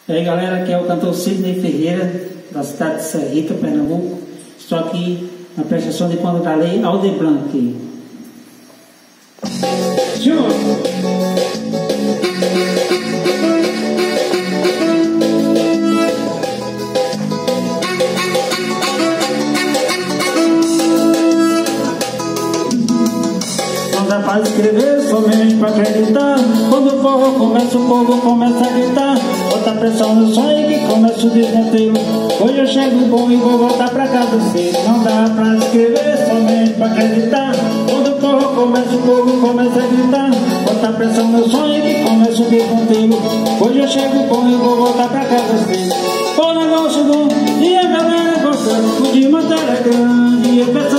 E aí galera, aqui é o cantor Sidney Ferreira, da cidade de Serrita, Pernambuco. Estou aqui na prestação de conta da Lei Aldir Blanc. Não dá pra escrever somente pra acreditar. Quando o povo começa a gritar. Bota pressão no sonho que começa o desmonteiro. Hoje eu chego bom e vou voltar pra casa cedo. Não dá pra escrever somente pra acreditar. Quando o povo começa a gritar. Bota pressão no sonho que começa o desmonteiro. Hoje eu chego bom e vou voltar pra casa cedo. O negócio bom e a galera gostando. O de matéria grande e